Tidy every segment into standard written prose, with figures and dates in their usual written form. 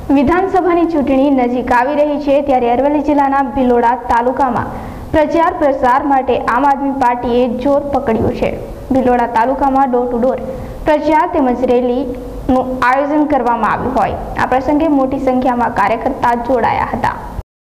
વિધાનસભાની ચૂંટણી નજીક આવી રહી છે ત્યારે અરવલ્લી જિલ્લાના ભિલોડા તાલુકામાં પ્રચાર પ્રસાર માટે આમ આદમી પાર્ટીએ જોર પકડ્યું છે। ભિલોડા તાલુકામાં ડોર ટુ ડોર પ્રચાર તેમજ રેલીનું આયોજન કરવામાં આવ્યું હોય આ પ્રસંગે મોટી સંખ્યામાં કાર્યકર્તા જોડાયા હતા।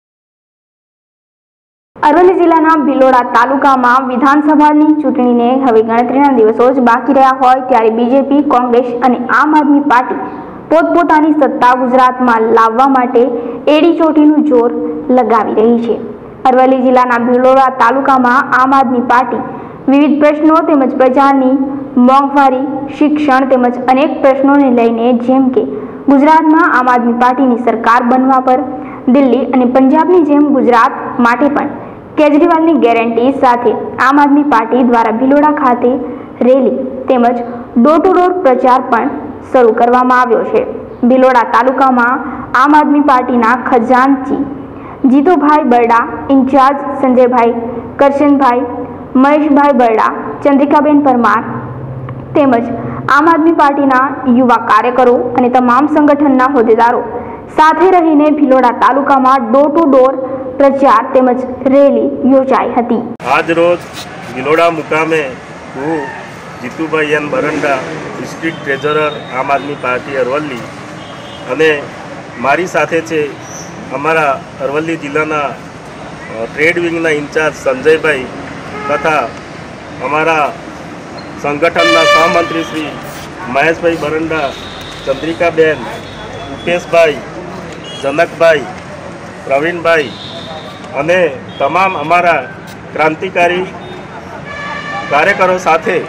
અરવલ્લી જિલ્લાના ભિલોડા તાલુકામાં વિધાનસભાની ચૂંટણીને હવે ગણતરીના દિવસો જ બાકી રહ્યા હોય ત્યારે બીજેપી, કોંગ્રેસ અને આમ આદમી પાર્ટી પોતપોતાની સત્તા ગુજરાતમાં લાવવા માટે એડી ચોટીનું જોર લગાવી રહી છે। અરવલ્લી જિલ્લાના ભિલોડા તાલુકામાં આમ આદમી પાર્ટી વિવિધ પ્રશ્નો તેમજ પ્રજાની મોંઘવારી, શિક્ષણ તેમજ અનેક પ્રશ્નોને લઈને જેમ કે ગુજરાતમાં આમ આદમી પાર્ટીની સરકાર બનવા પર દિલ્હી અને પંજાબની જેમ ગુજરાત માટે પણ કેજરીવાલની ગેરંટી સાથે આમ આદમી પાર્ટી દ્વારા ભિલોડા ખાતે રેલી તેમજ ડોર ટુ ડોર પ્રચાર પણ શરૂ કરવામાં આવ્યો છે। ભિલોડા તાલુકામાં આમ આદમી પાર્ટીના ખજાનચી જીતુભાઈ બરડા, ઇન્ચાર્જ સંજયભાઈ કરશનભાઈ, મહેશભાઈ બરડા, ચંદ્રિકાબેન પરમાર તેમજ આમ આદમી પાર્ટીના યુવા કાર્યકરો અને તમામ સંગઠનના હોદ્દેદારો સાથે રહીને ભિલોડા તાલુકામાં ડોર ટુ ડોર પ્રચાર તેમજ રેલી યોજાઈ હતી। આજ રોજ ભિલોડા મુકામે હું Jitubhai N Baranda, district treasurer Aam Aadmi party Aravalli અને મારી સાથે છે અમારા અરવલ્લી જિલ્લાના ટ્રેડ વિંગના ઇન્ચાર્જ સંજયભાઈ તથા અમારા સંગઠનના સહમંત્રી શ્રી મહેશભાઈ બરંડા, ચંદ્રિકાબેન, ઉપેશભાઈ, જનકભાઈ, પ્રવીણભાઈ અને તમામ અમારા ક્રાંતિકારી કાર્યકરો સાથે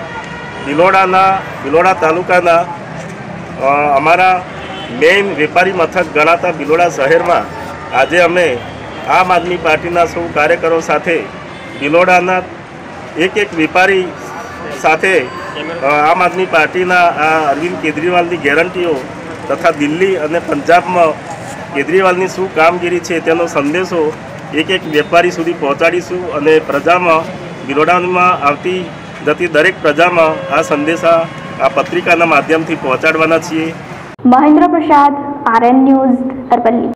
ભિલોડા તાલુકાના અમારા મેઇન વેપારી મથક ગણાતા ભિલોડા શહેરમાં આજે અમે આમ આદમી પાર્ટીના સૌ કાર્યકરો સાથે ભિલોડાના એક વેપારી સાથે આમ આદમી પાર્ટીના આ અરવિંદ કેજરીવાલની ગેરંટીઓ તથા દિલ્હી અને પંજાબમાં કેજરીવાલની શું કામગીરી છે તેનો સંદેશો એક વેપારી સુધી પહોંચાડીશું અને પ્રજામાં ભિલોડામાં આવતી જતી દરેક પ્રજામાં આ સંદેશા આ પત્રિકાના માધ્યમથી પહોંચાડવાના છીએ। મહેન્દ્ર પ્રસાદ, RN ન્યૂઝ, અરવલ્લી।